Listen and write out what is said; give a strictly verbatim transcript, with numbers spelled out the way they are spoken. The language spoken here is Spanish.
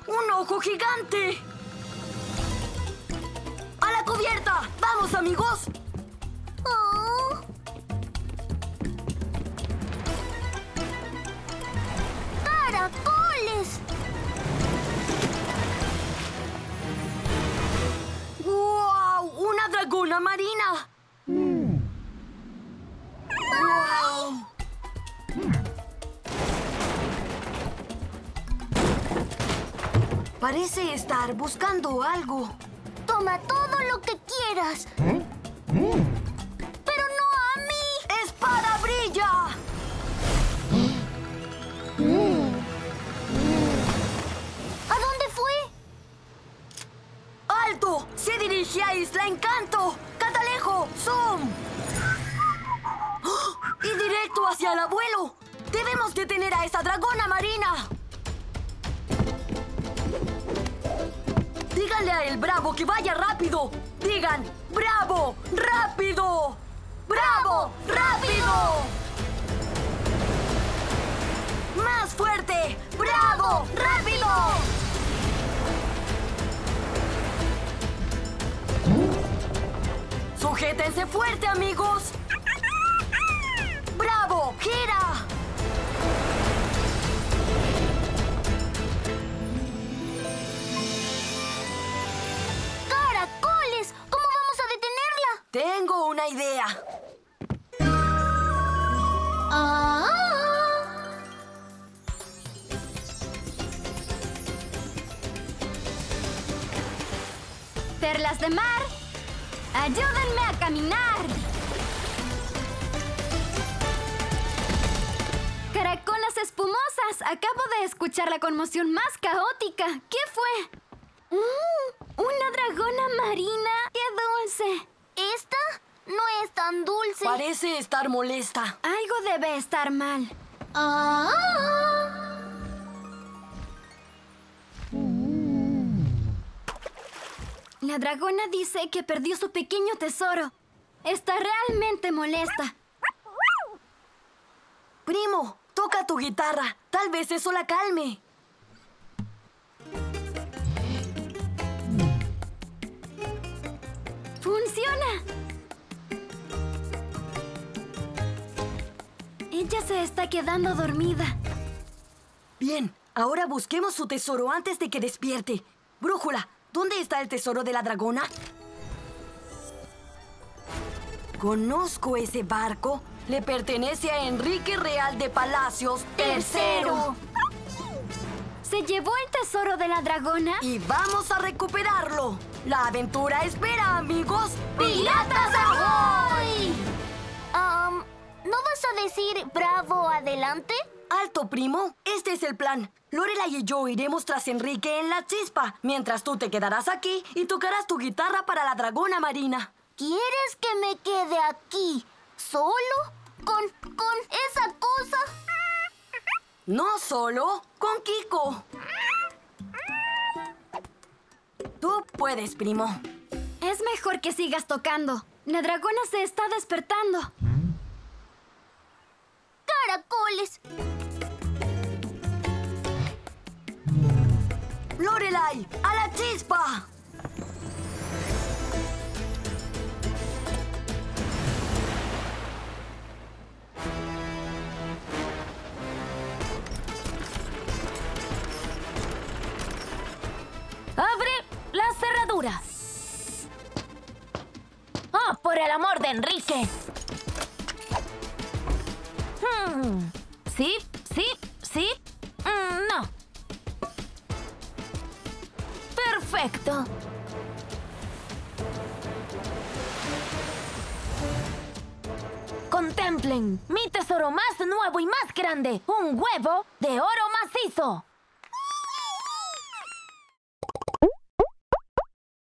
¡Un ojo gigante! ¡A la cubierta! ¡Vamos, amigos! Oh. ¡Caracoles! ¡Wow! ¡Una dragona marina! Mm. ¡Wow! Parece estar buscando algo. Toma todo lo que quieras. ¿Eh? Mm. ¡Pero no a mí! ¡Espada brilla! Mm. ¿A dónde fue? ¡Alto! ¡Se dirige a Isla Encanto! ¡Catalejo! ¡Zoom! ¡Oh! ¡Y directo hacia el abuelo! ¡Debemos detener a esa dragona marina! Díganle a el Bravo que vaya rápido. Digan, ¡Bravo! ¡Rápido! ¡Bravo! ¡Rápido! ¡Más fuerte! ¡Bravo! ¡Rápido! ¡Sujétense fuerte, amigos! ¡Bravo! ¡Gira! ¡Caracoles! ¿Cómo vamos a detenerla? Tengo una idea. Ah. Perlas de mar, ayúdenme a caminar. Caracolas espumosas, acabo de escuchar la conmoción más caótica. ¿Qué fue? Mm, ¡una dragona marina! ¡Qué dulce! ¿Esta? No es tan dulce. Parece estar molesta. Algo debe estar mal. Ah. La dragona dice que perdió su pequeño tesoro. Está realmente molesta. Primo, toca tu guitarra. Tal vez eso la calme. ¡Funciona! Ella se está quedando dormida. Bien, ahora busquemos su tesoro antes de que despierte. Brújula, ¿dónde está el tesoro de la dragona? Conozco ese barco. Le pertenece a Enrique Real de Palacios tercero. ¿Se llevó el tesoro de la dragona? Y vamos a recuperarlo. La aventura espera, amigos. ¡Piratas ahoy! Um, ¿No vas a decir bravo adelante? Alto, primo. Este es el plan. Lorelai y yo iremos tras Enrique en la chispa, mientras tú te quedarás aquí y tocarás tu guitarra para la dragona marina. ¿Quieres que me quede aquí solo? ¿Con, con esa cosa? No solo, con Kiko. Tú puedes, primo. Es mejor que sigas tocando. La dragona se está despertando. ¡Caracoles! ¡Lorelai, a la chispa! ¡Abre la cerradura! ¡Oh, por el amor de Enrique! Hmm. ¿Sí? ¿Sí? ¿Sí? Mm, no. Perfecto. Contemplen mi tesoro más nuevo y más grande. Un huevo de oro macizo.